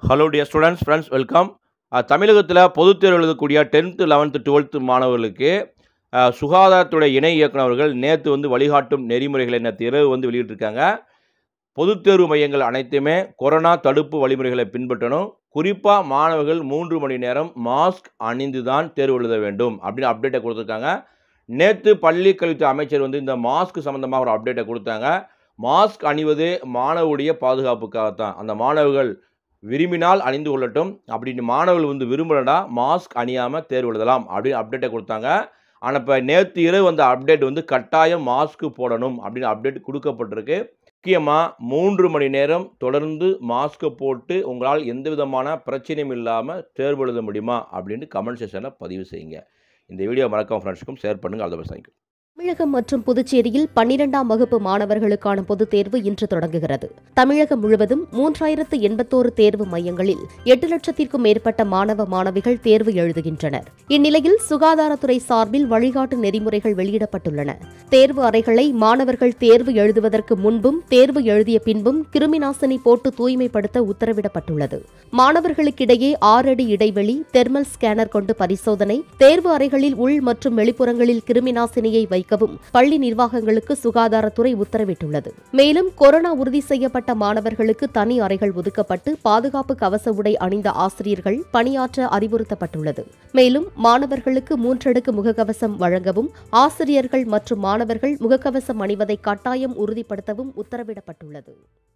Hello dear students friends welcome. தமிழகத்தில் பொதுத் தேர்வு எழுதக்கூடிய 10th 11th 12th மாணவர்களுக்கு சுகாதாரத்துறை இணை இயக்குநர்கள் நேற்று வழிகாட்டும் நெறிமுறைகளை நேற்று இரவு வெளியிட்டிருக்காங்க. பொதுத் தேர்வு மையங்கள் அனைத்துமே கொரோனா தடுப்பு வழிமுறைகளை பின்பற்றணும். குறிப்பாக மாணவர்கள் 3 மணி நேரம் மாஸ்க் அணிந்து தான் தேர்வு எழுத வேண்டும் அப்படின்னு அப்டேட்டை கொடுத்துருக்காங்க. நேற்று பள்ளி கல்வித்துறை அமைச்சர் இந்த மாஸ்க் சம்மந்தமாக ஒரு அப்டேட்டை கொடுத்தாங்க. மாஸ்க் அணிவது மாணவருடைய பாதுகாப்புக்காகத்தான். அந்த மாணவர்கள் விரும்பினால் அணிந்து கொள்ளட்டும், அப்படின்னு மாணவர்கள் விரும்பலனா மாஸ்க் அணியாமல் தேர்வு எழுதலாம் அப்படின்னு அப்டேட்டை கொடுத்தாங்க. ஆனால் இப்போ நேற்று இரவு அப்டேட் கட்டாயம் மாஸ்க் போடணும் அப்படின்னு அப்டேட் கொடுக்கப்பட்டிருக்கு. முக்கியமாக 3 மணி நேரம் தொடர்ந்து மாஸ்க்கை போட்டு உங்களால் எந்த விதமான பிரச்சனையும் இல்லாமல் தேர்வு எழுத முடியுமா அப்படின்னு கமெண்ட் செக்ஷனில் பதிவு செய்யுங்க. இந்த வீடியோ மறக்காம ஃப்ரெண்ட்ஸுக்கும் ஷேர் பண்ணுங்கள். All the best. Thank you. Tamilagam மற்றும் புதுச்சேரியில் 12ஆம் வகுப்பு மாணவர்களுக்கான பொதுத் தேர்வு இன்று தொடங்குகிறது. தமிழகம் முழுவதும் 3081 தேர்வு மையங்களில் 8 லட்சத்திற்கும் மேற்பட்ட மாணவ மாணவிகள் தேர்வு எழுதுகின்றனர். இந்நிலையில் சுகாதாரத்துறை சார்பில் வழிகாட்டு நெறிமுறைகள் வெளியிடப்பட்டுள்ளன. தேர்வு அறைகளை மாணவர்கள் தேர்வு எழுதுவதற்கு முன்பும் தேர்வு எழுதிய பின்பும் கிருமிநாசினி போட்டு தூய்மைப்படுத்த உத்தரவிடப்பட்டுள்ளது. மாணவர்களுக்கிடையே 6 அடி இடைவெளி, தெர்மல் ஸ்கேனர் கொண்டு பரிசோதனை, தேர்வு அறைகளில் உள் மற்றும் வெளிப்புறங்களில் கிருமிநாசினியை வைக்கவும் பள்ளி நிர்வாகங்களுக்கு சுகாதாரத்துறை உத்தரவிட்டுள்ளது. மேலும் கொரோனா உறுதி செய்யப்பட்ட மாணவர்களுக்கு தனி அறைகள் ஒதுக்கப்பட்டு பாதுகாப்பு கவச உடை அணிந்த ஆசிரியர்கள் பணியாற்ற அறிவுறுத்தப்பட்டுள்ளது. மேலும் மாணவர்களுக்கு 3 அடுக்கு முகக்கவசம் வழங்கவும், ஆசிரியர்கள் மற்றும் மாணவர்கள் முகக்கவசம் அணிவதை கட்டாயம் உறுதிப்படுத்தவும் உத்தரவிடப்பட்டுள்ளது.